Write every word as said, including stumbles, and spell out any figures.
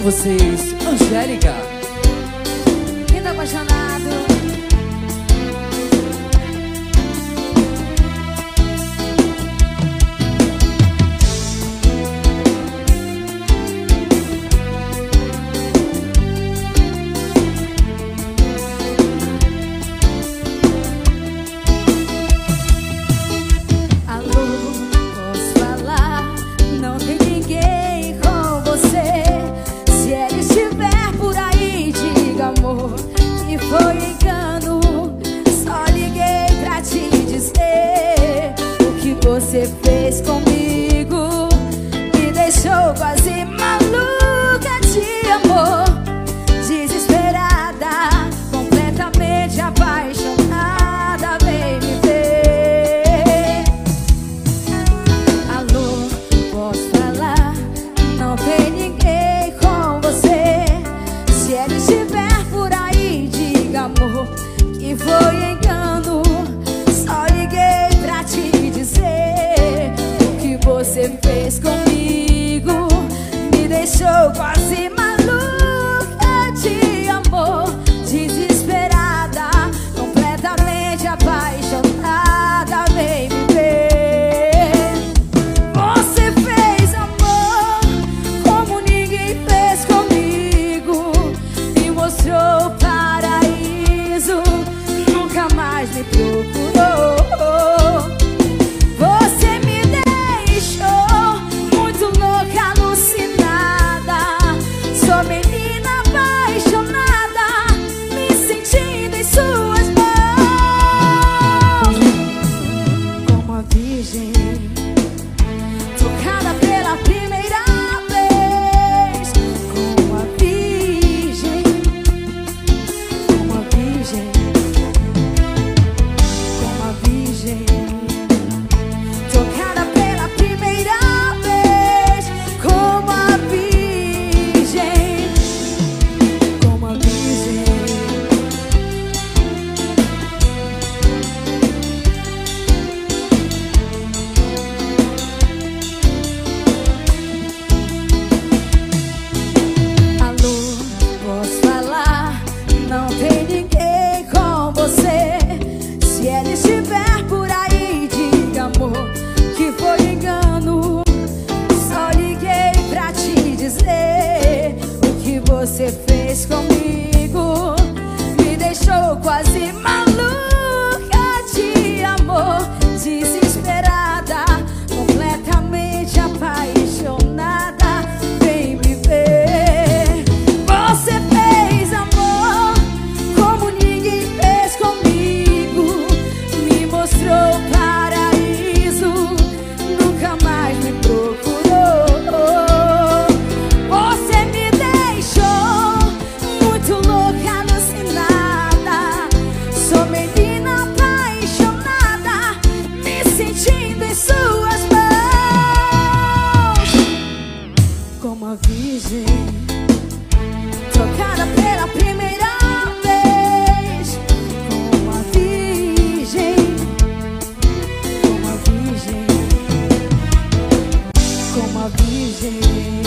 Com vocês, Angélica. Quem tá apaixonado? Foi engano, só liguei pra te dizer o que você fez comigo. Me deixou quase maluca de amor, desesperada, completamente apaixonada. Vem me ver. Alô, posso falar? Não tem ninguém com você. Se ele estiver por aí, amor, que foi engano. Só liguei pra te dizer o que você fez comigo. Me deixou quase maluca de amor, desesperada, completamente apaixonada. Vem me ver. Você fez amor como ninguém fez comigo. Me mostrou me procurou. Você me deixou muito louca, alucinada. Sou menina apaixonada, me sentindo em suas mãos. Como a virgem, tocada pela primeira vez. Como a virgem, como a virgem, tocada pela primeira vez. Como a virgem, como a virgem. Alô, posso falar? Não tem ninguém com você. Se ele estiver por aí, diga, amor, que foi engano. Só liguei pra te dizer o que você fez comigo. Me deixou quase maluca de amor, desesperada, completamente apaixonada. Vem me ver. Você fez amor como ninguém fez comigo. Me mostrou paraíso, nunca mais me procurou. Você me deixou muito louca, alucinada. Sou menina apaixonada, me sentindo em suas mãos. Como a virgem, tocada pela primeira vez. Como a virgem, como a virgem, como a virgem.